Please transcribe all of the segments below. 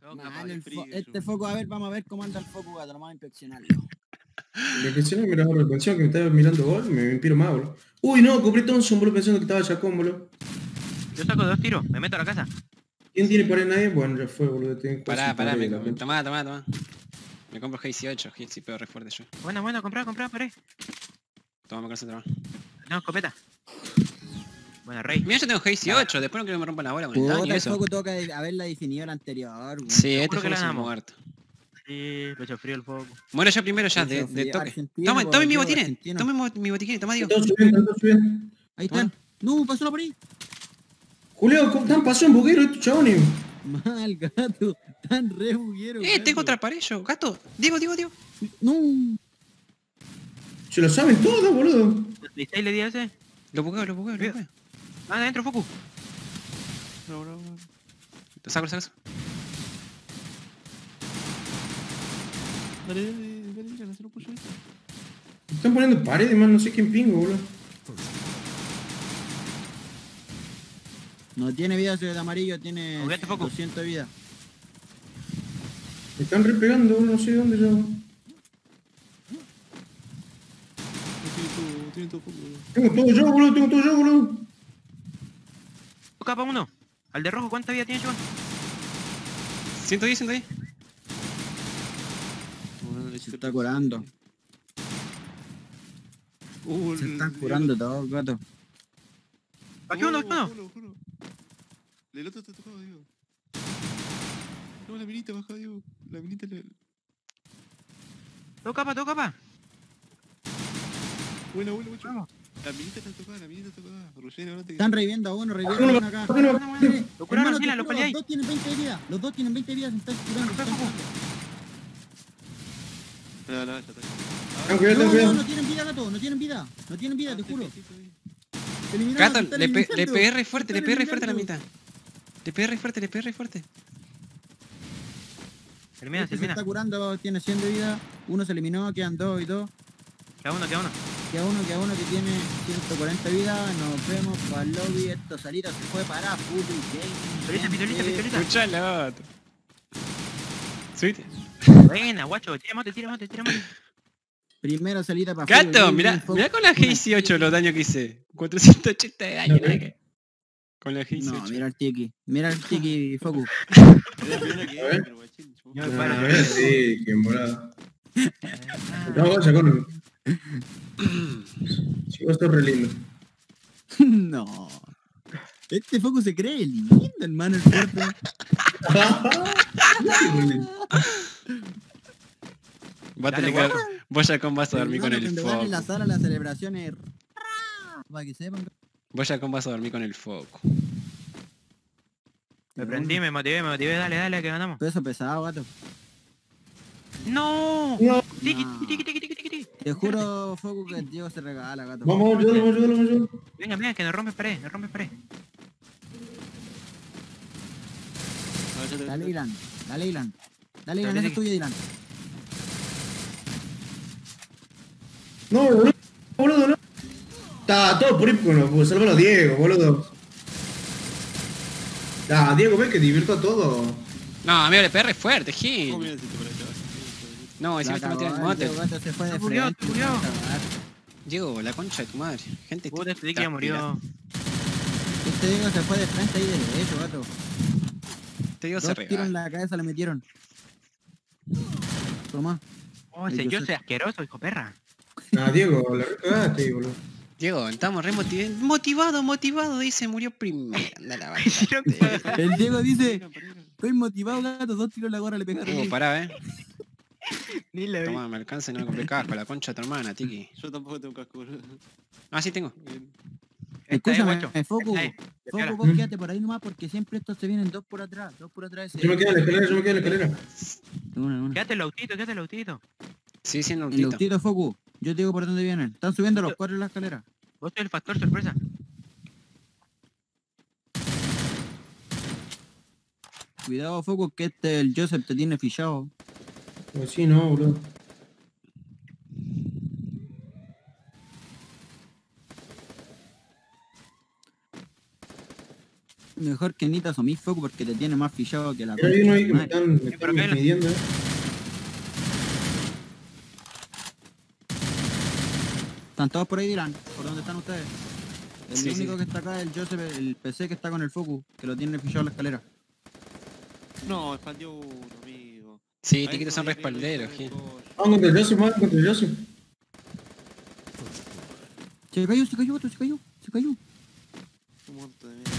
Mal el este foco, a ver, vamos a ver cómo anda el foco, gato, vamos a inspeccionarlo. La inspección me la retención que me estaba mirando gol, me inspiro más, boludo. Uy, no, compré Thompson, boludo, pensando que estaba Chacón, boludo. Yo saco 2 tiros, me meto a la casa. ¿Quién tiene pared nadie? Bueno, ya fue, boludo. Pará, tomá. Me compro G18, G18 peor re fuerte yo. Bueno, comprá, paré. Toma, me concentro. No, escopeta. Bueno, rey. Mira, yo tengo G18, después no quiero que me rompan la bola con el daño y El eso. foco toca haberla definido el anterior, güey. Sí, este que fue la el ganamos. muerto. Sí, pecho frío el foco. Muero yo primero ya, de toque. Tomen mi botiquín, tomen mi botiquín, toma, Diego. Todos subiendo. Ahí están. No, pasó por ahí. Julio, ¿cómo pasó en buguero estos chabones? Mal, gato. Tan re buguero. Tengo otra pared yo. Gato, Diego. No. Se lo saben todos, boludo. ¿Listo le di a ese? Lo bugueo. Ah, adentro, foco. Lo saco. Dale, se lo puso ahí. Están poniendo paredes, man, no sé quién pingo, boludo. No tiene vida ese de amarillo, tiene Juguete, foco. 200 de vida. Me están repegando, boludo, no sé dónde yo. Tiene todo foco, boludo. Tengo todo yo, boludo. Capa 1. Al de rojo, ¿cuánta vida tiene, Joan? 110. Se está curando. Se están curando todos, gato. Aquí uno. El otro está tocado, Diego. No, la minita baja, Diego. La minita le... Dos capa. Buena, vamos. La minita está tocada. Ruggiero, no te... Están reviviendo a uno acá. Lo curaron, Hermano, Sila, lo peleé ahí. Los dos tienen 20 de vida. Se están curando. No, ya está. Ten cuidado. No tienen vida, gato. No tienen vida, te juro. Gato, le pegué re fuerte a la mitad. Le pegué re fuerte. Termina. Se está curando, tiene 100 de vida. Uno se eliminó, quedan 2 y 2. Queda uno. Queda uno que tiene 140 vida. Nos vemos para el lobby. Esto salita se fue para full game. Pistolita. Escuchalo, gato. Subite. Buena, guacho. Tira mate. Primera salida para Gato, mirá con la G18 los daños que hice. 480 de daño, nada que... Con la G18. No, mira el tiki, Focus. Sí, que morado. No, vaya con... Chicos, esto es re lindo. No. Este Focus se cree lindo, hermano, el fuerte. Va a tener que... Vos ya vas a dormir con el foco. En la sala las celebraciones... Para que sepan. Vos ya vas a dormir con el foco. Me prendí, me motivé, dale, que ganamos. Peso pesado, gato. ¡No! Tiki. Te juro, Focus, que el Diego se regala, gato. Vamos, ayúdalo. Venga, que nos rompes pared. Dale, Ilan, esa es tuya, Ilan. No, boludo, no. Está todo por ir con salvar a Diego, boludo. Diego, ves que divirtió a todo. No, amigo, le pegué re fuerte, Gil. No, encima te metí en el mote. Se fue de murió. Diego, la concha de tu madre. Gente, puta, este ya murió. Este Diego se fue de frente ahí de derecho, gato. Este Diego se Dos tiros en regala. la cabeza le metieron. Toma. Oh, ese yo soy asqueroso, hijo perra. Diego, la recagaste, boludo. Diego, estamos re motivado, dice, murió primero. Anda la vaina. El Diego dice, estoy motivado, gato, 2 tiros en la gorra le pegaron. Pará, Ni le vi. Toma, me alcanza y no me compré casco, la concha de tu hermana, Tiki. Yo tampoco tengo casco, boludo. Ah, sí tengo. Escúchame, Focus, vos quédate por ahí nomás porque siempre estos se vienen 2 por atrás. Yo me quedo en la escalera, Una. Quédate el autito. Sí, en el El autito. autito, Focus, yo te digo por dónde vienen. Están subiendo los 4 en la escalera. Vos sois el factor sorpresa. Cuidado, Focus, que el Joseph te tiene fichado. Pues sí, no, boludo. Mejor que Nita asumí foco porque te tiene más fichado que la Pero hay uno ahí que me concha de tu están pero midiendo. madre. Están todos por ahí, Dylan. ¿Por dónde están ustedes? El Sí, único sí. que está acá es el Joseph, el PC que está con el Focus, que lo tiene fichado en la escalera. No, expandió uno, amigo. Sí, Ahí tiquitos no, son ahí arriba, respalderos, ahí ¿qué? arriba, Vamos contra el Joseph, vamos contra el Joseph. Se cayó, vato, se cayó. Un montón de mierda.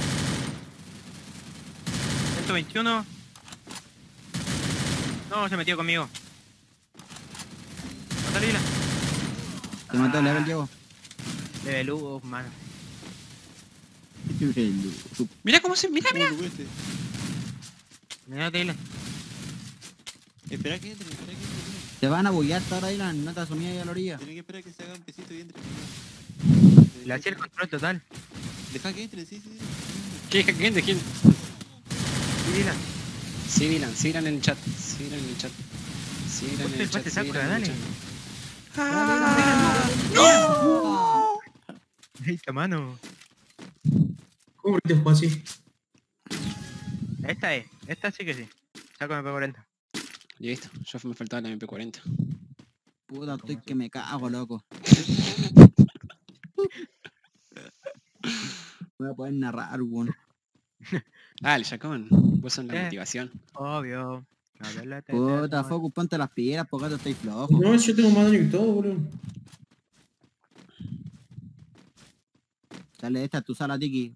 121. No, se metió conmigo. Mátale, Dylan. Te mató el level, Diego. Level up, mano. Mira cómo se. Mira, ¿Cómo mira. lo cueste? Mira, Dylan. Espera que entre. Te van a bullear ahora, Dylan. No te asumí ahí a la orilla. Tienen que esperar que se haga un pesito y entre. Le hacía el control total. Deja que entre, sí. ¿Qué? ¿Quién? ¿De quién? Y Dylan. Sí, Dylan en el chat. Sí, Dylan en el chat. Sí, Dylan en Ponte el el chat. pase Sí, Sakura, Dylan en el dale. chat. Esta mano. ¿Cómo te juego así? Esta es. Esta sí que sí. Saco MP40. Listo, ya me faltaba la MP40. Puta, estoy que me cago, loco. Voy a poder narrar, weón. Dale, Jacón. Vos sos la motivación. Obvio. Puta, Focus, ponte las piedras, porque gato estoy flojo. No, yo tengo más daño que todo, boludo. Dale, esta es tu sala, Tiki.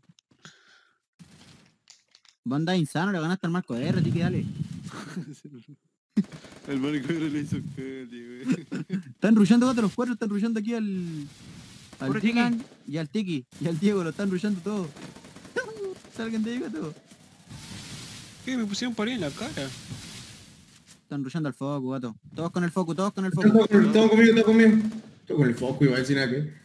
Vos andás insano, le ganaste al Marco R, Tiki, dale. El Marco le hizo cali, güey. Están rushando gato los cuatro, están rushando aquí al Puro Tiki. Dylan y al Tiki y al Diego, lo están rushando todos. Salgan de ahí, gato. ¿Qué? Me pusieron por ahí en la cara. Están rushando al Focus, gato. Todos con el Focus, todos con el Todo Focus. conmigo. Todo con el foco, iba a decir nada que.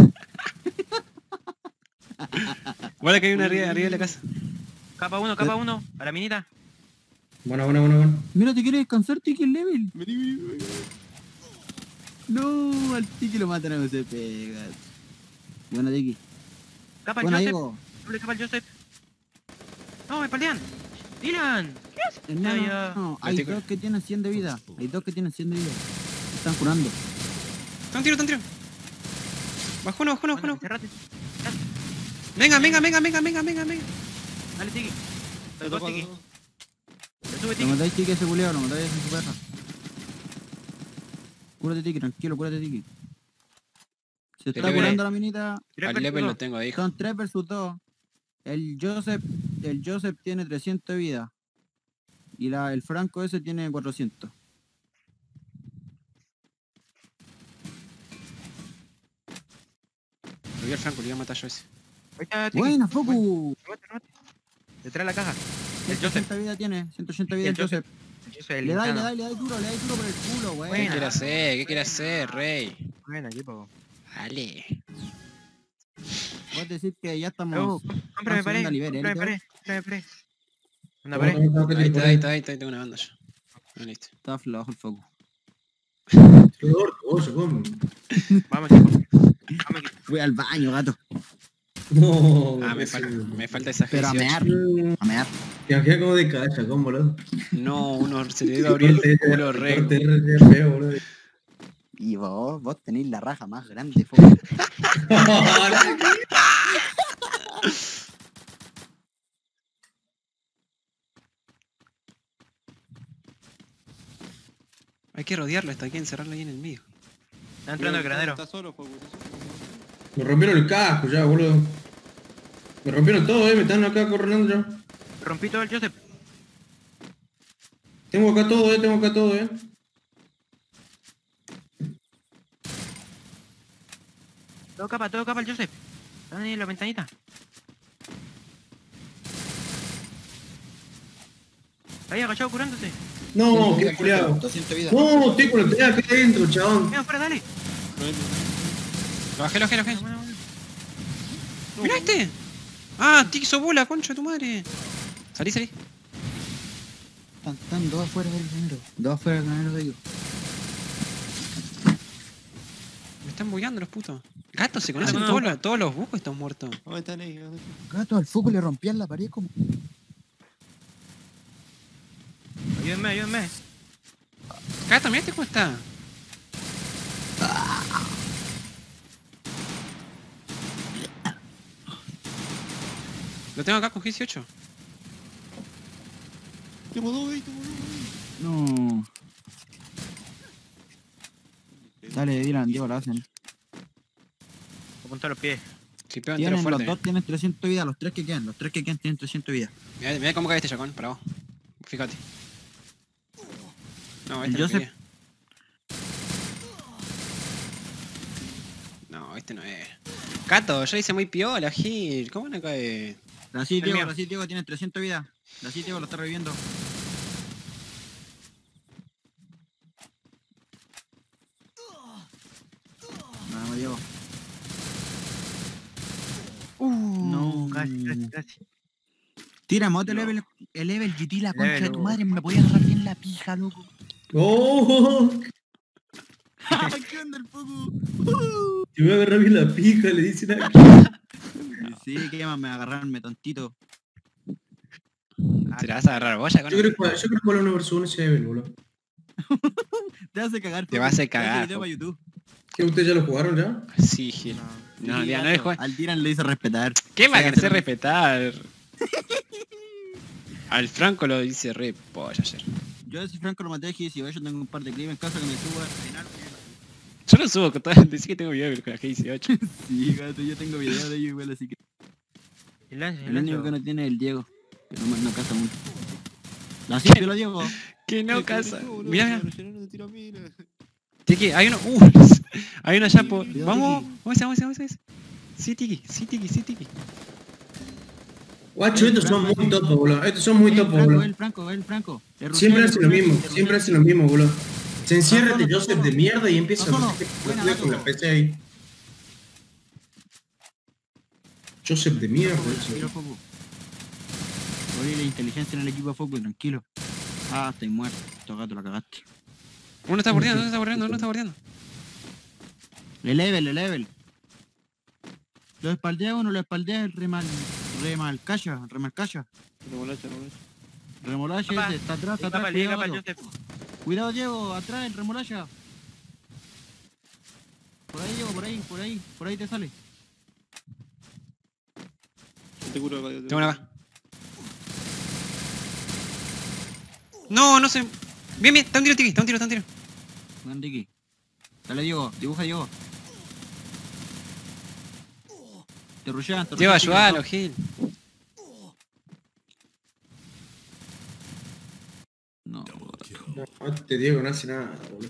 Guarda que hay una arriba de la casa. Capa 1, a la minita. Bueno. Mira, te quiere descansar, Tiki, el level. Vení. No, al Tiki lo matan a MCP, gato. Bueno, Tiki. Capa al Bueno, Joseph. Diego. Doble capa al Joseph. No, me palean. Dylan. ¿Qué haces? Hermano, Ya. no, hay Estoy con- dos que tienen 100 de vida. Hay dos que tienen 100 de vida. Están curando. Está un tiro. Bajó uno. Bueno, cerrate. Venga. Dale, Tiki. Te Los dos tocó, Tiki. te tocó. Te sube, Lo Tiki. matáis, Tiki, ese culiao, lo matáis en su perra. Cúrate, Tiki, tranquilo, cúrate, Tiki. Se está level- curando la minita. Al level lo tengo ahí. Son 3 versus 2. El Joseph tiene 300 de vida. Y el Franco ese tiene 400. Lo vi al Franco, le iba a matar yo ese. Ahí está, Tiki. Buena, Foku. Remate. Detrás de la caja. El Joseph. 180 vida tiene, 180 vida El el Joseph. El Joseph, el Le dais Lintano. duro por el culo, ¿Qué güey. quiere hacer? ¿Qué quiere hacer, rey? Buena, equipo. Dale. Vos decís que ya estamos... Cómprame en pared. segunda nivel, Cómprame Elite. pared. Una pared. Ahí está, tengo una banda yo. Ah, listo. Está flojo el Foku. Vamos, equipo. Fui al baño, gato. No, Ah, me falta esa Pero a mear, Mm, a mear. Te imaginas como de cacha, ¿cómo, boludo? No, uno se le dio a abrir el culo re. Corte feo, boludo. Y vos tenéis la raja más grande, Foku. Hay que rodearlo hasta aquí, encerrarlo ahí en el medio. Está entrando el granero. Está solo, Foco. Me rompieron el casco ya, boludo. Me rompieron todo, me están acá coronando ya. Rompí todo el Joseph. Tengo acá todo, Todo capa el Joseph. Están ahí en la ventanita. Ahí agachado curándose. No, qué culiado. 200 vida. No, estoy con la pelea acá adentro, chabón. Mira, afuera, dale. Lo bajé. Bueno. ¡Mira este! ¡Ah, Tixo bola, concha de tu madre! Salí. Están dos afuera del granero. Dos afuera del granero de ellos. Me están bugueando los putos. Gato, se conocen todos los bucos, están muertos. ¿Dónde están ahí? ¿Dónde están? Gato, al foco le rompían la pared como... Ayúdenme, ayúdenme. Gato, mirá cómo está. Lo tengo acá con 18. Tengo dos ahí, tengo dos ahí. No. Dale, Dylan, Diego, lo hacen. Apunta los pies. Si pego entero Tienen, los fuerte. dos tienen 300 vida, los tres que quedan tienen 300 vida. Mirá cómo cae este chacón, para vos. Fíjate. No, este Yo no sé- quería. No, este no es. Gato, yo hice muy piola, Gil. ¿Cómo no cae? Brasil, El mío. Diego tiene 300 vida. Brasil, Diego lo está reviviendo. Vamos, Diego. No, Casi. Tira, mote eleve el GT, la concha de tu Elevelo. madre, me podía agarrar bien la pija, loco. ¡Oh! ¿Qué onda el foco? Yo me agarré bien la pija, le dicen aquí. Sí, ¿qué más me agarrarme, tontito? ¿Te la vas a agarrar vos, chacón? Yo creo que jugar una vs 1 ese level, boludo. Te vas a cagar. Te Foco. vas a Te hace cagar, video Foco. para YouTube. ¿Qué ustedes ya lo jugaron ya? Sí, Gil. No, Sí, ya no gato, le juegas. al Tiran le hizo respetar. ¿Qué va a Sácate querer la- respetar? Al Franco lo dice re polla ayer. Yo a ese Franco lo maté y si yo tengo un par de clips en casa que me suba al final. Yo lo subo con todas. Decí que tengo video con la G18. Sí, gato, yo tengo videos de ellos igual, así que... El lance, El único que no tiene es el Diego, que no caza mucho. Así ¿Qué? te lo Diego. Que no Ay, casa. cabrón, boludo, Mirá, mirá. Relleno no tira mina. Tiki, hay uno. Hay uno allá por. Cuidado, Vamos, Tiki. vamos. Sí, Tiki. Guacho, estos son muy topos, boludo. Estos son muy topos, boludo. El Franco. Siempre hacen lo mismo, boludo. Se encierra No, este no, Joseph no, de mierda y empieza no, a no, hacer buena, con la gato. PC ahí. Joseph de mierda, Tranquilo, eso. Foco. Oye, la inteligencia en el equipo de Foco, tranquilo. Ah, estoy muerto. Estos gatos la cagaste. Uno está bordeando. El level. Lo espaldea uno, lo espaldea el remalcacha. Remolacha Papá, ese, está atrás, Liga cuidado. para Joseph. Cuidado, Diego, atrás el remolacha. Por ahí, Diego, por ahí te sale. Te curo acá, Tengo una acá. No sé. Bien, está un tiro, Tiki. Está un tiro. Buen Ricky. Dale, Diego, dibuja, Diego. Te rushean, Diego, ayúdalo, Gil. No, No, este Diego no hace nada, boludo.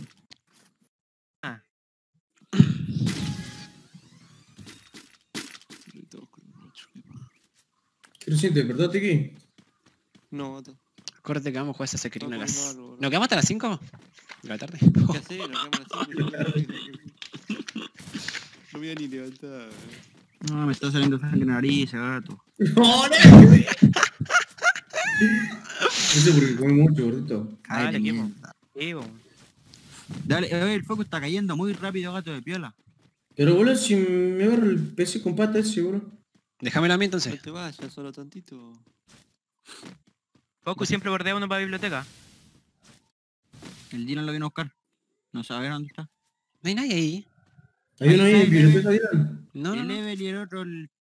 ¿Qué lo sientes, verdad, Tiki? No, gato. Acuérdate que vamos a jugar esa Secrina a No, las. no, no, no. ¿Nos quedamos hasta las 5? ¿De la tarde? ¿Qué haces? Nos quedamos así. No me voy a ni levantar. no, me está saliendo sangre en la nariz, gato. ¡No, no! Eso porque come mucho, gordito. Cállate, Dale, equipo. mierda. Sí, bo. Dale, oye, el foco está cayendo muy rápido, gato de piola. Pero, boludo, si me agarro el PC con pata ese, boludo. Déjamelo a mí No entonces. te vayas, solo tantito. Focus siempre bordea uno para biblioteca. El Dylan lo vino a buscar. No sabe dónde está. No hay nadie ahí. Hay uno ahí Ahí en está, biblioteca, Dylan. No. el level y el otro,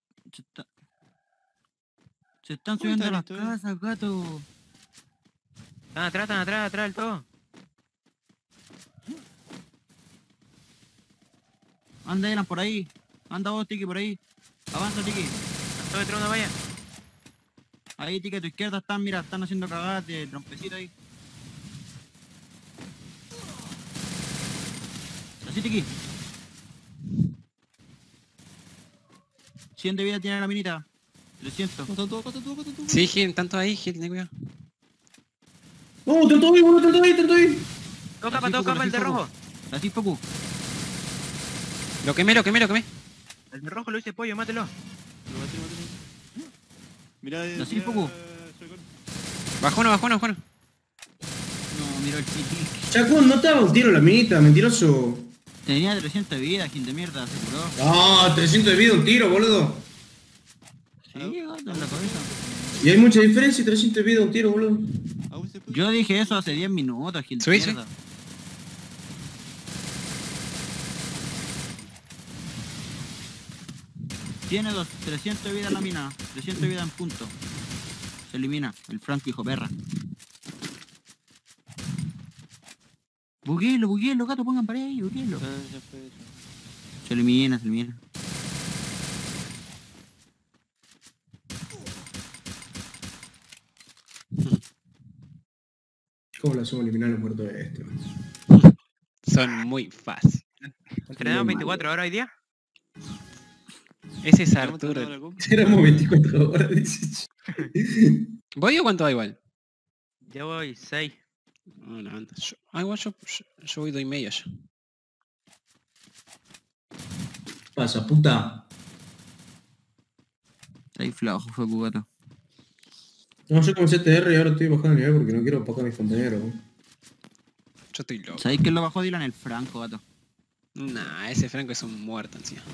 se están ¿Cómo subiendo a están las estos, casas, gato. Están atrás del todo. Anda, Dylan, por ahí. Anda vos, Tiki, por ahí. Avanza, Tiki. Todo detrás de una valla. Ahí, Tiki, a tu izquierda están, mira, están haciendo cagadas de trompecito ahí. Así, Tiki. 100 de vida tiene la minita. 300. Acá están todos. Sí, Gil, tanto ahí, Gil, ten cuidado. ¡Oh, tanto ahí, boludo, tanto ahí! Toca Así, para Foco, el de así, Foco. rojo. Así, Foco. Lo quemé. El de rojo lo hice pollo, mátelo. Lo maté. Mirá, Así, Fuku. Bajó uno. No, mira el Tiki. Chacón, no te daba un tiro a la minita, mentiroso. Tenía 300 de vida, gente de mierda, se curó. Ah, 300 de vida, un tiro, boludo. Sí, gato, en la cabeza. Y hay mucha diferencia, 300 de vida, un tiro, boludo. Yo dije eso hace 10 minutos, gente Subí, de mierda. Tiene 300 de vida la mina, 300 de vida en punto. Se elimina, el Franco hijo perra. Buguelo, gato, pongan pared ahí, buguelo. Ya fue eso. Se elimina, se elimina. ¿Cómo lo hacemos eliminar los muertos de este? Son muy fáciles. ¿Entrenamos 24 horas hoy día? Ese es ¿Vamos a tratar Arturo. la compa? Éramos 24 horas, dice. ¿Voy o cuánto va igual? Ya voy 6. No, no, igual yo voy 2,5 ya. Pasa, puta. Está ahí flojo, fue gato. No, yo comencé TR y ahora estoy bajando el nivel porque no quiero opacar a mis compañeros. ¿No? Yo estoy loco. ¿Sabéis quién lo bajó? Dylan, el Franco, gato. Nah, ese Franco es un muerto encima.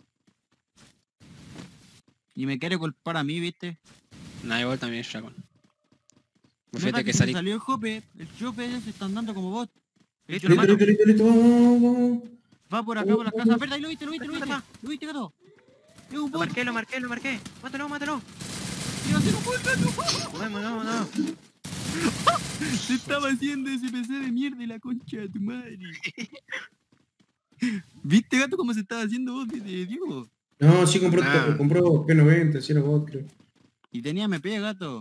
Y me quiere culpar a mí, ¿viste? Nah, igual también es Shacon. No, Fíjate que se salí. salió el Jope se están dando como bot. Listo, Listo, hermano. listo, vamos. Va por acá, por las casas verdes, ahí lo viste, gato. Es un Lo bot. marqué. Mátalo. Tío, se lo fue el gato. No. Se estaba haciendo ese PC de mierda y la concha de tu madre. ¿Viste, gato, cómo se estaba haciendo bot de Diego? No, sí compró Nah. P90, si era bot, creo. Y tenía MP, gato.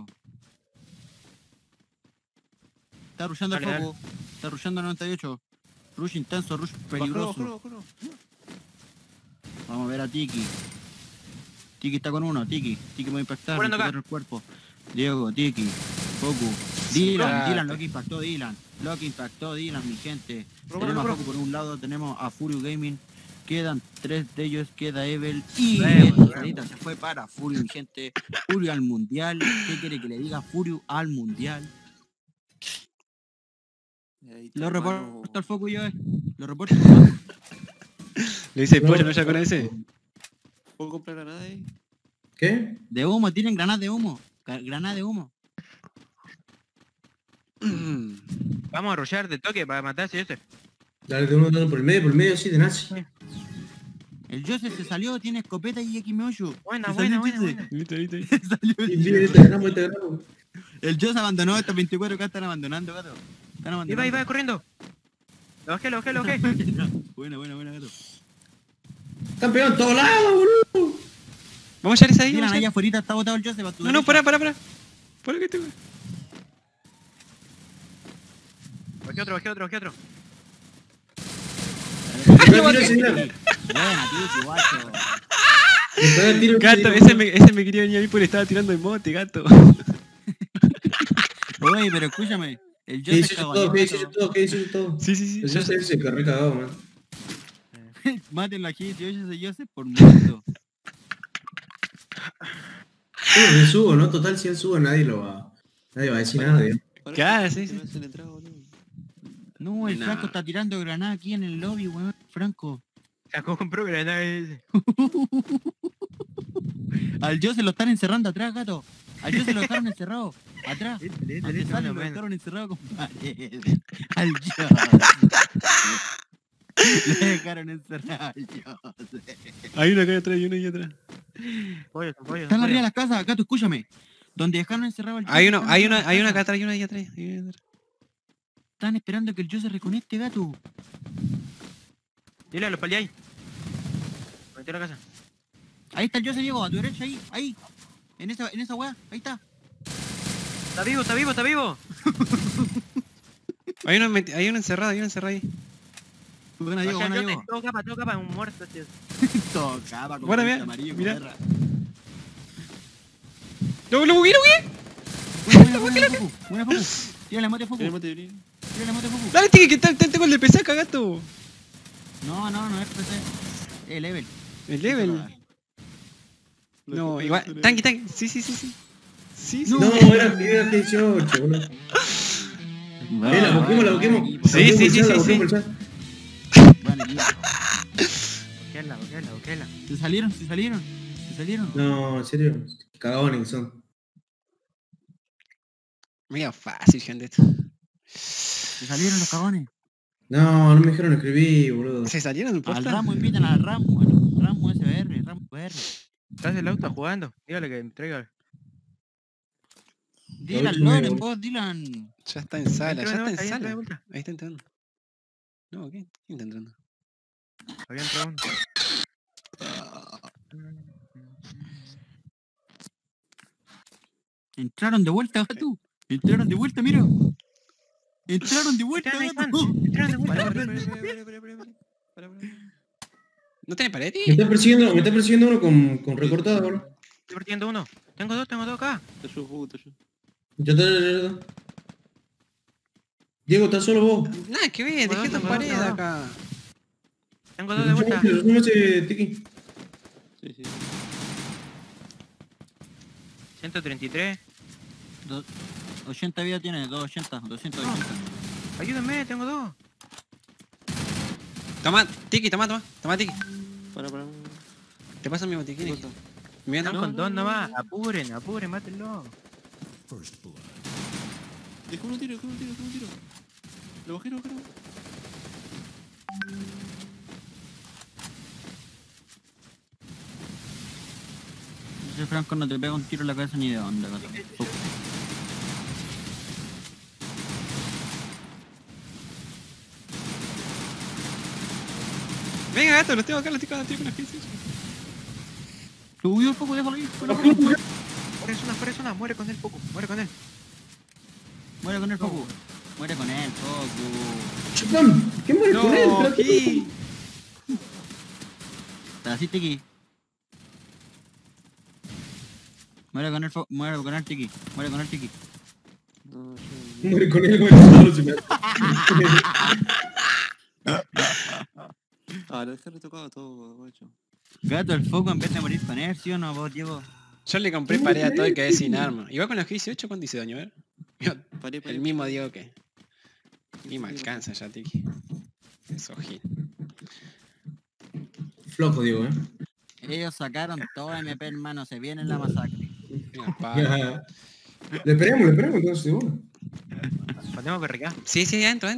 Está rushando el Dale, foco. Está rushando 98. Rush intenso, rush peligroso. Bajó. Vamos a ver a Tiki. Tiki está con uno, Tiki me va a impactar, me Curando acá. el cuerpo. Diego, Tiki, Foku. Dylan, lo que impactó Dylan, mi gente. Tenemos a Foku por un lado, tenemos a Furio Gaming. Quedan 3 de ellos, queda Evel y Salita se fue para Furio, mi gente. Furio al mundial. ¿Qué quiere que le diga? Furio al mundial. Lo reporto al Foku yo, Lo reporto. Le dice pollo, ¿no? Ya con ese. ¿Puedo comprar granada ahí? ¿Qué? De humo, tienen granadas de humo. Granada de humo. Vamos a rushear de toque para matarse ese. Dale de uno dando por el medio así de nazi. El Joseph se salió, tiene escopeta y XM8. Buena. Se salió. Listo. Se salió el Mira, Joseph. te ganamos. El Joseph abandonó estos 24 que están abandonando, gato. Están abandonando. Iba corriendo. Lo bajé. Buena, gato. Están pegando en todos lados, boludo. Vamos a echar esa ahí. Dylan, vamos a allá echar. afuera está botado el Joseph a tu No, derecha. para. Para que te. Bajé otro. Tiro ese, Dylan. Buena, Tiki, guacho. Dispara el tiro Gato, ese, ese me quería venir a mí porque estaba tirando el mote, gato. Oye, pero escúchame. El ¿Qué Joseph hiciste cagó todo? a ¿Qué gato. hiciste todo? ¿Qué hiciste todo? Sí. El Joseph ese que re cagado, man. Mátenlo aquí, si oyes ese Joseph por muerto. Le subo, ¿no? Total, si él sube nadie va a decir nada, tío. Claro, sí. Me hacen entrar, boludo. No, el Nah. Franco está tirando granada aquí en el lobby, weón. Franco. Compró granada ese. Al Joseph lo están encerrando atrás, gato. Al Joseph lo dejaron encerrado. Atrás. Listo, Donde sale, lo bueno. dejaron encerrado, compadre. Al Joseph. Lo dejaron encerrado al Joseph. Hay uno acá atrás y uno ahí atrás. Pollo. Están arriba de las casas, gato, escúchame. Donde dejaron encerrado al Joseph. Hay están uno arriba de acá las casas. atrás y uno ahí atrás. Están esperando que el Joseph reconecte, gato. Dile, lo palié ahí. Metió a la casa. Ahí está el Joseph, Diego, a tu derecha, ahí. En esa weá, ahí está. Está vivo. Hay uno encerrado ahí. Buena, Diego, Bajé buena, al Diego. Joseph, todo capa, un muerto, tío. Tocaba como Buena, el mira, amarillo, mira. perra. ¡Lo bugué! Buena, Foku. Tira la moto de Foku. ¿Quieres mate de brin? Tira la moto de Foku. Dale, Tiki, que tengo el de pesaca, gato. No es PC. El level. El level. No, igual. Tanque. Sí. Sí. No, era G18, boludo. La busquemos. Sí. La busquemos por el chat. Bueno, Boqueala. Se salieron. No, en serio. Qué cagones que son. Mira, fácil, gente. Esto. Se salieron los cagones. No, no me dejaron escribir, boludo. ¿Se salieron Al posta? Ramo, invitan al Ramo. Ramo SBR, Ramo SBR. ¿Estás en el auto jugando? Dígale que me traiga. Dylan, última, Loren, boludo. vos, Dylan. Ya está en sala, Entra ya de está en vuelta, ahí entra de sala. vuelta. Ahí está entrando. No, ¿quién está entrando? Había entrado uno. Entraron de vuelta, gato. Entraron de vuelta, mira. Entraron de vuelta, Ahí están. gato. Entraron de vuelta. Para. ¿No tiene pared? Me está persiguiendo uno con recortada, boludo. Estoy partiendo uno. Tengo dos acá. Te ayudo, Fugu, te ayudo. Ya está. Diego, ¿estás solo vos? Nada que ver, Bueno, dejé tu no, pared no. acá. Tengo dos de vuelta. Resumame ese tiki. Sí. 133. 80 vidas tiene, 280. Ayúdenme, tengo dos. Toma, Tiki, toma, Tiki. Para. Te paso mi botiquín. Corta. Mira, Están no. con dos nomás. Apuren, mátenlo. Dejó un tiro. Lo bajé. Ese Franco no te pega un tiro en la cabeza ni de onda, gato. Venga, gato, los tengo acá, los tengo con las piezas. Subió un poco, déjalo ahí. Fuera zona, muere con él, Poco. Muere con él. Muere con el Foku. Muere con él, Foku. Chupán, ¿qué muere con él? No, Espérate. ¿qué? Así, Tiki. Muere con el Tiki. Muere con el Tiki. No, Muere con él, solo se me lo dejé retocado todo, guacho. Gato, el Foku en vez de morir con él, ¿sí o no, vos, Diego? Yo le compré pared a todo y quedé sin arma. Igual con los G18, ¿cuánto hice daño? A ver. Paré. El mismo Diego que. Ni me alcanza ya, Tiki. Eso, Gil. Flojo, Diego, Ellos sacaron todo MP, hermano. Se viene la masacre. Mira, pa. Le esperemos entonces, bueno. Matemos PRK. Sí, adentro.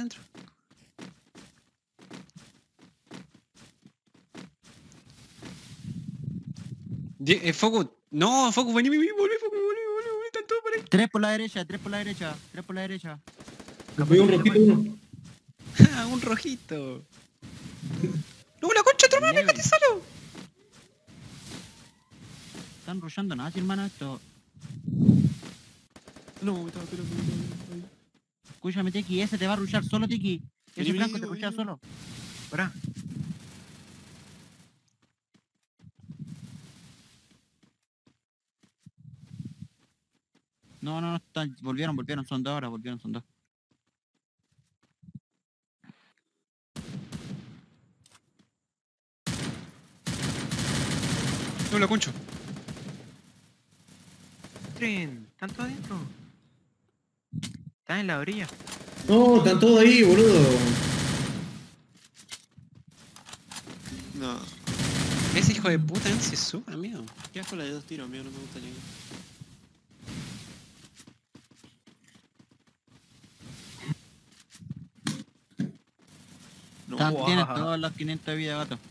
Foku. No, Foku, vení, volví, están todos por ahí. 3 por la derecha. Me pegó un rojito uno. Un rojito. No, la concha, tu hermano, déjate solo. Están rushando nada, hermano, esto. No, me estaba esperando. Escúchame, Tiki, ese te va a rushar solo, Tiki. Ese Vení, Franco te vení, rushea vení. solo. Pará. No, están, volvieron, son 2 ahora, son 2. No, la concho. Tren, ¿están todos adentro? Están en la orilla. No, están todos ahí, boludo. No. Ese hijo de puta no se sube, amigo. ¿Qué asco la de 2 tiros, amigo? No me gusta ni. No, Tienes todos los 500 de vida, gato.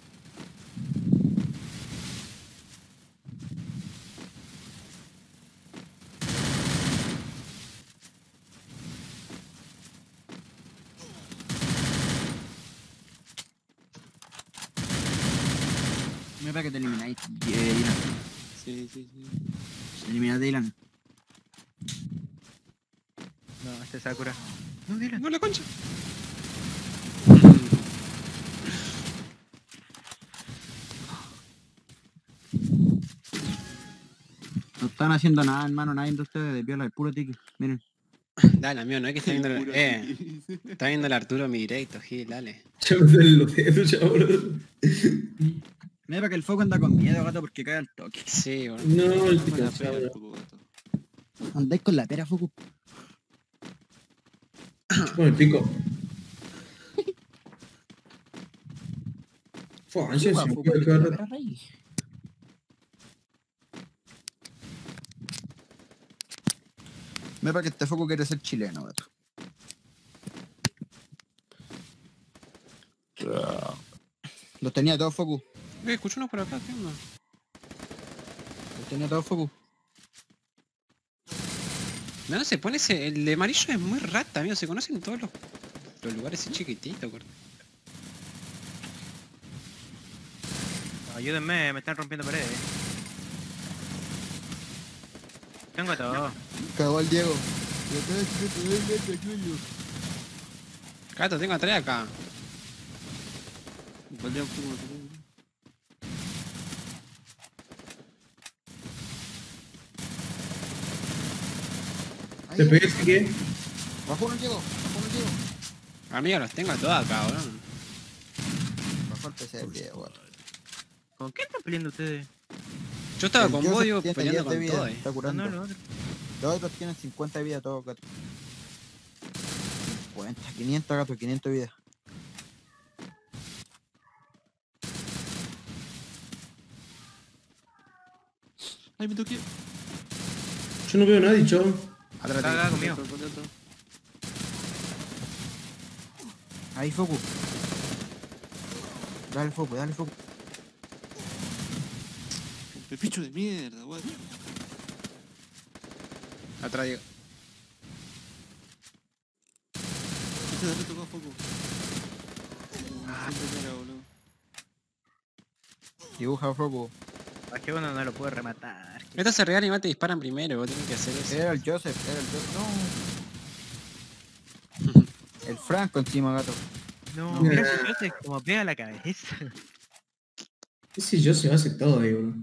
Me parece que te elimináis, Dylan. Sí. Elimina a Dylan. No, este Sakura. No, Dylan. No, la concha. No están haciendo nada, hermano, nadie de ustedes de piola, el puro Tiki. Miren. Dale, amigo, no es que está viendo. Está viendo el Arturo mi directo, Gil, dale. Ya me duelen los dedos, ya, boludo. Me para que el foco anda con miedo, gato, porque cae al toque. Sí, boludo. No, el Con la pica, pera un poco, gato. Andáis con la pera, Foco. Con el pico. Fua, ese se me puede quedar. Me parece que este foco quiere ser chileno, gato. Los tenía todos Focus. Escucho uno por acá, ¿qué onda? Los tenía todos Focus. No, se pone ese... El de amarillo es muy rata, amigo. Se conocen todos los lugares así chiquititos, corto. Ayúdenme, me están rompiendo paredes. Tengo todo. Cagó el Diego. Gato, tengo atrás acá. Valdría un poco más. ¿Te pegué ese qué? Bajó uno Diego. Amigo, los tengo todos acá, boludo. Bajó el PC del Diego, gato. ¿Con qué están peleando ustedes? Yo estaba El con Joseph vos, digo, tiene peleando 10 de con vida, todo, está No, curando. no, lo otro. Los otros tienen 50 de vida todos, gato. 50, 500 gato, 500 de vida. Ay, me toqué. Yo no veo a nadie, chavo. Atrás Está de acá conmigo. Ahí, Focus. Dale Focus, dale Focus. Pepicho de mierda, guacho. Atrás, digo. Este de tocó foco. Siempre cara, boludo. Dibuja Focus. ¿A qué uno no lo puede rematar? Estos se regalan y te disparan primero, vos tenés que hacer eso. Era el Joseph, no. El Franco encima, gato. No, Mira. mira si Joseph como pega la cabeza. Ese yo se hace todo ahí, boludo.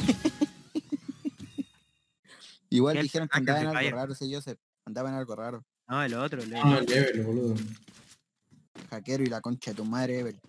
Igual ¿Qué? dijeron que Ah, que andaba se en algo calla. raro ese Joseph. Andaba en algo raro. No, el otro, Ah, el Evel, boludo. Jaquero y la concha de tu madre, Evel.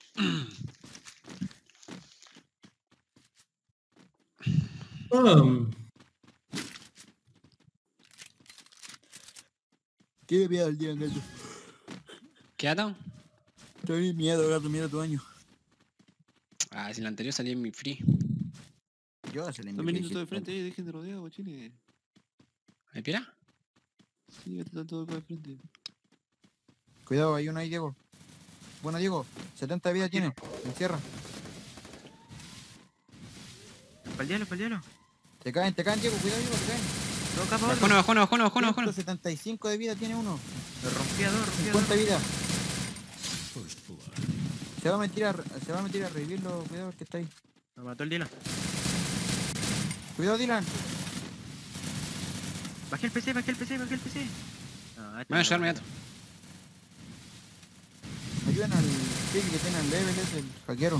Tiene miedo el día, gato. ¿Qué gato? Tiene miedo, gato, mira tu año. Ah, si el anterior salía en mi free. Yo se le Están viniendo todo de frente ahí, dejen de rodear, guachines. ¿Me pira? Sí, están todos acá de frente. Cuidado, hay uno ahí, Diego. Bueno, Diego, 70 de vida tiene. Se encierra. Espaldealo. Te caen, Diego. Cuidado, Diego, te caen. No, capa Bajó uno. 175 de vida tiene uno. Lo rompí a dos. 50 de vida. Se va a meter a revivirlo. Cuidado, que está ahí. Lo mató el Dylan. Cuidado, Dylan. Bajé el PC. No, este Me voy a no ayudarme, lo gato. Ayudan al pique que tiene el level, es el hackero.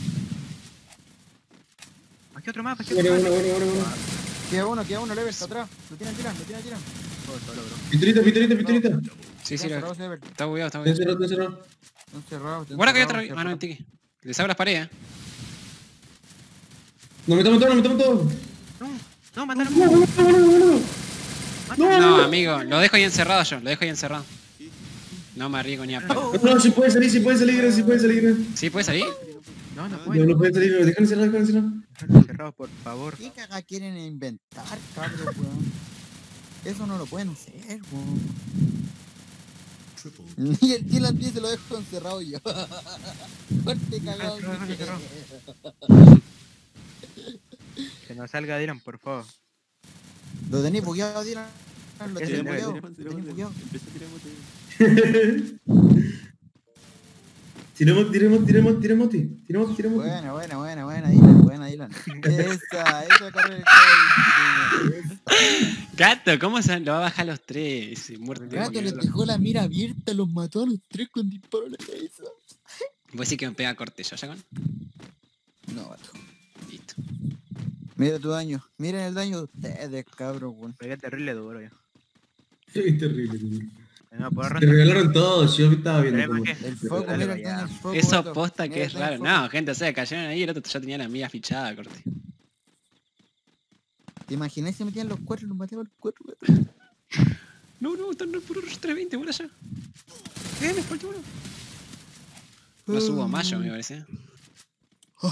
Bajé otro más. Bueno. Queda uno, level, está atrás. Lo tiene Dylan. Solo, bro. Pitrita. Sí, Están lo... cerrados, level. Está bugueado, está Está bugueado. encerrado. Están cerrados. Guarda que hay otra... Ah, no, el tiki. Les abro las paredes, Nos metamos todos. No, mataron. No, amigo, lo dejo ahí encerrado yo, No me arriesgo ni a palo. No, si puede salir. ¿Sí puede salir? No No puedo. puede salir, dejan encerrado. Cerrados, por favor. ¿Qué caga quieren inventar, cabrón, weón? Eso no lo pueden hacer, weón. Y el Dylan se lo dejo encerrado yo. Fuerte cagado. Cerrado. Que no salga Dylan, por favor. Lo tenéis bugueado, Dylan. Lo Ese tenéis no, bugueado. Empecé a tirar mote. Tiremos. Buena, Dylan. Esa carrera. Gato, ¿cómo se lo va a bajar los tres? Muerto. Gato les dejó la mira abierta, los mató a los tres con disparo en la cabeza. Vos sí que me pega corte yo, ¿ya con? No, gato. Listo. Mira tu daño. Miren el daño de ustedes, cabrón, weón. Pegué terrible duro yo. Es terrible. No puedo Te arrancar. regalaron todo, yo estaba viendo Pero, como... ¿qué? El foco, Dale, mira el vaya. daño del foco. Eso gato. posta que Mira es el daño raro. del foco. No, gente, o sea, cayeron ahí y el otro ya tenía la mía fichada, corte. ¿Te imaginas si metían los cuatro y los maté a los cuatro, gato? No, están en el puro 320, por allá. Me faltó uno. No subo a mayo, me parece.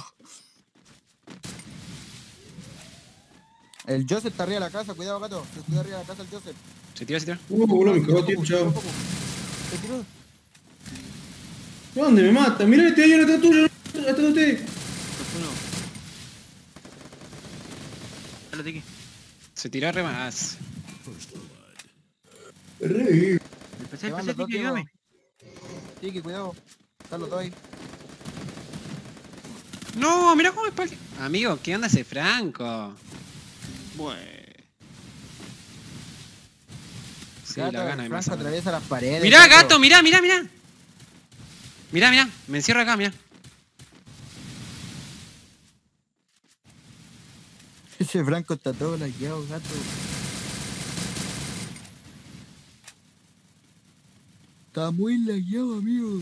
El Joseph está arriba de la casa, cuidado gato. Se está arriba de la casa el Joseph. Se tiró, se tiró. Boludo, me cagó, tío, chao. Se tiró. ¿Dónde me mata? Mirá, este año está tuyo, atrás de usted. Uno. Dale, Tiki. Se tiró re más. Re. Empecé, Se van los dos, Tiki, Diego. ayúdame. Tiki, cuidado. Están los dos ahí. No, mirá cómo me espalda. Amigo, ¿qué onda ese Franco? Bueno. Sí, Gato, la gana el de Franco masa. atraviesa las paredes. Mirá, gato, mirá, mirá, mirá. Mirá, mirá, me encierro acá, mirá. Ese Franco está todo lagueado, gato. Está muy lagueado, amigo.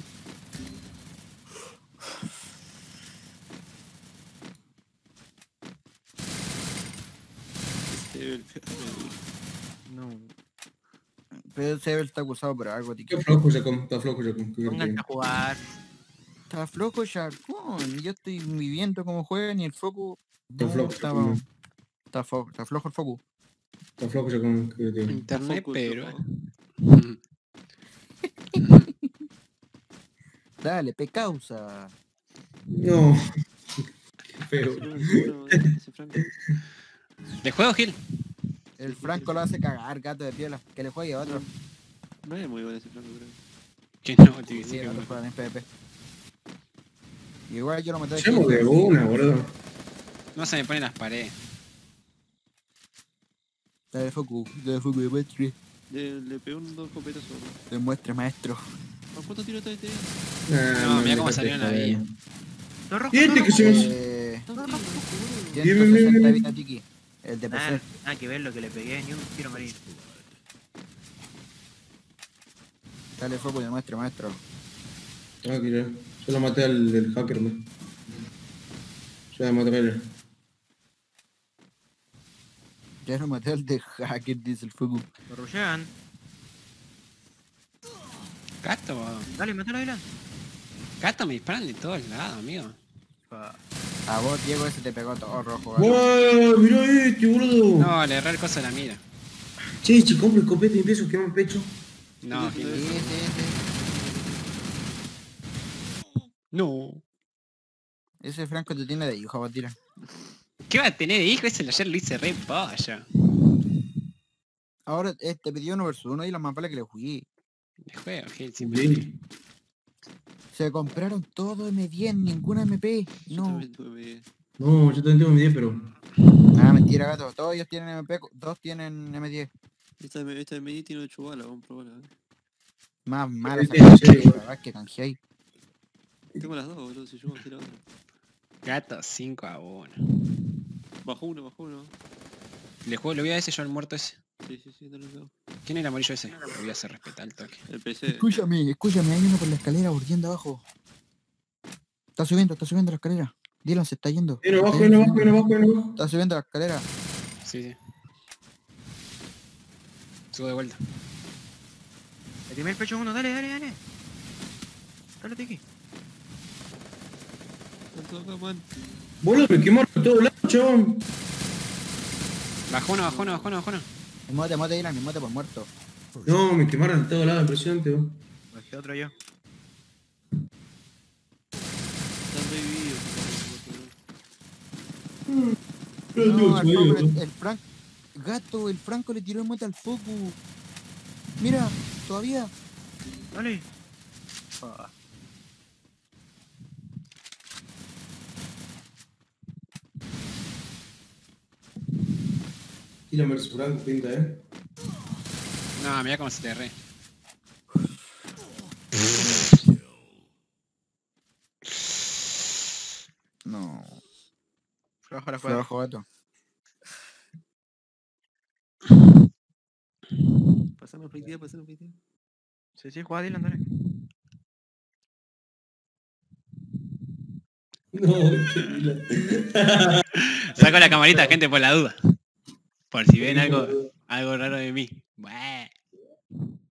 No. Pero ese está acusado por algo, Tiki. Está flojo, Jacob. Está flojo, Jacob. Pónganse a jugar. Está flojo Chacón. Yo estoy viviendo cómo juegan y el foco. Está No, flojo, está, Jacob. está flojo el foco. Está flojo, Jacob. Internet, Focus, pero. loco. Dale, causa. No. Qué feo. Ese Franco. ¿Le juego, Gil? El Franco lo hace cagar, gato de piola. Que le juegue a otro. No es muy bueno ese Franco, creo. Que no, tío, Sí, sí, otro bueno. juegan en PvP. Igual yo lo maté de Llamo de una, boludo. No se me ponen las paredes. Dale foco, demuestre. Le pegó un dos copetazos, ¿no? Demuestre, maestro. ¿A cuánto tiro está este? No, mirá cómo salió en la vida. Dos rojos, ¿Y este dos que se rojos. me... ¿Cuánto tiro, boludo? 160 vida Tiki. El de Nada, PC. nada que ver lo que le pegué, ni un tiro morir. Dale foco y demuestre, maestro. Tranquilo. Yo lo maté al del hacker, man. Ya de matar. Ya lo maté al de hacker, dice el foco. Lo rushean. Gato, Dale, matalo a Dylan. gato me disparan de todos lados, amigo. A vos, Diego, ese te pegó todo rojo, gato. ¡Wow! Mirá este, boludo. No, le erré el coso de la mira. Che, si compro escopeta y empiezo a quemar el pecho. No, Sí, Gil. sí, sí. No. Ese Franco te tiene de hijo, vos tira. ¿Qué va a tener de hijo? Ese ayer lo hice re pollo. Ahora te pidió 1 versus 1 y la más pala que le jugué. Le juego, Gil, simplemente. Sí. Se compraron todo M10, ninguna MP. Yo No. también tuve media. No, yo también tengo mi 10, pero... Ah, mentira, gato. Todos ellos tienen MP, dos tienen M10. Esta de media tiene 8 balas, vamos a probarla. Más mala Sí, esa sí, igual. cagada que canjeáis. Tengo las dos, boludo, si yo cualquiera otra. Gato 5-1. Bajó uno. Le juego, le voy a ese yo al muerto ese. Sí, dale, dale. ¿Quién era el amarillo ese? Lo voy a hacer respetar el toque. El PC. Escúchame, hay uno por la escalera bordeando abajo. Está subiendo la escalera. Dylan se está yendo. Viene abajo, viene abajo, viene abajo, viene abajo. Está subiendo la escalera. Sí, sí. Subo de vuelta. Le timé el pecho a uno, dale. Dale, Tiki. Tanto acá, man. Boludo, me quemaron por todos lados, chabón. Bajó uno. Me mate Dylan, me mate por muerto. No, me quemaron de todos lados, impresionante, bro. Bajé otro yo. Están revividos. No, el Franco. Gato, el Franco le tiró el mate al foco. Mira, todavía. Dale. Tírame el Franco, pinta, No, mirá cómo se te erré. No. Flojo la Fue abajo, gato. Pasame fleitía. Sí, juega Dylan, dale. No, qué lila. Saco la camarita, gente, por la duda. Por si ven algo raro de mí. Bueh.